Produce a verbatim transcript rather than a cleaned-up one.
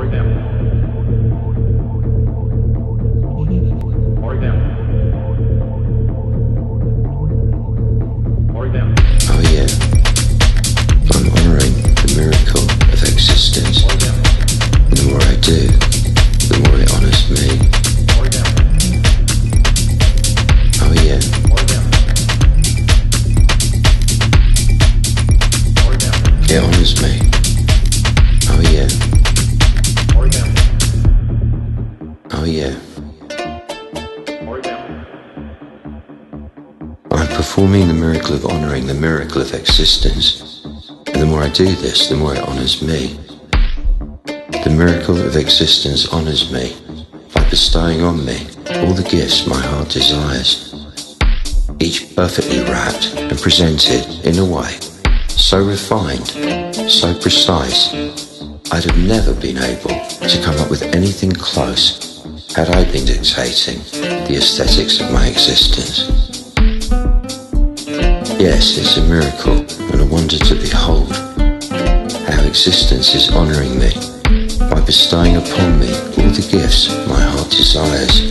Oh yeah, I'm honoring the miracle of existence. And the more I do, the more it honors me. Oh yeah. It honors me. Oh yeah. Oh yeah. I'm performing the miracle of honoring the miracle of existence. And the more I do this, the more it honors me. The miracle of existence honors me by bestowing on me all the gifts my heart desires, each perfectly wrapped and presented in a way so refined, so precise, I'd have never been able to come up with anything close had I been dictating the aesthetics of my existence. Yes, it's a miracle and a wonder to behold how existence is honouring me by bestowing upon me all the gifts my heart desires,